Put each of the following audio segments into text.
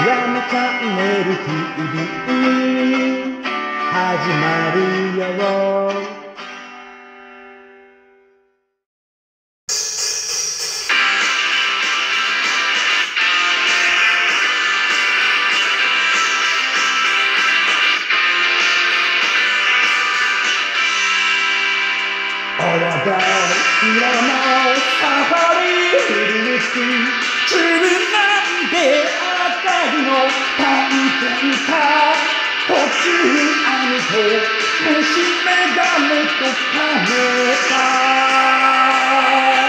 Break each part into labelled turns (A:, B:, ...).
A: やめチャンネル TV 始まるよ。色のサファリルーツ自分なんてあたりの探検家途中網と虫眼鏡とカメラ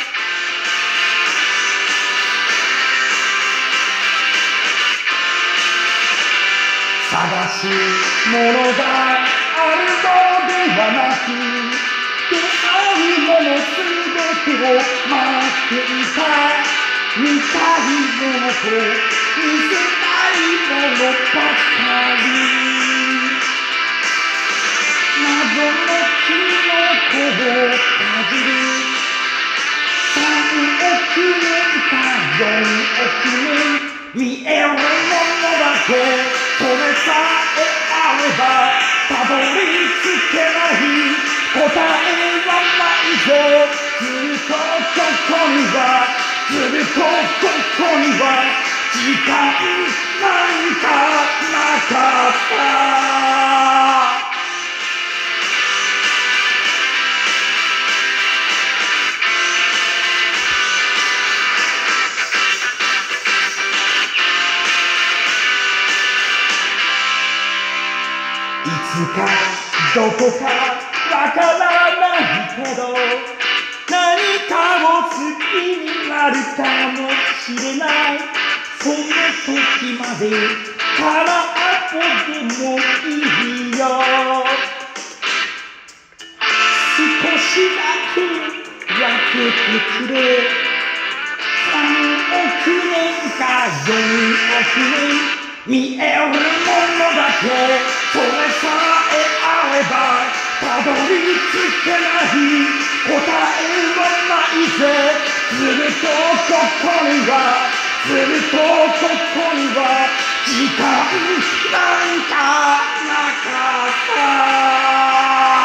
A: 探し物があるのではなく出会うものすべてを待っていた見たいものと見せたいものばかり謎のキノコをかじる3億年か4億年見えるものだけそれさえあればたどり着けない答えはないぞずっとここにはずっとここには時間なんかなかったいつかどこかわからないけど何かを好きになるかもしれないその時まで空っぽでもいいよ少しだけ分けてくれ3億年か4億年見えるものだけそれさえあればたどり着けない答えはないぜずっとここにはずっとここには時間なんかなかった